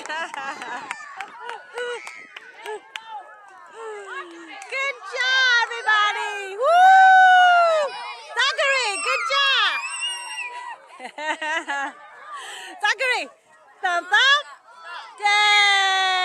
Good job, everybody! Woo! Zachary, good job! Zachary, thumb up! Yay!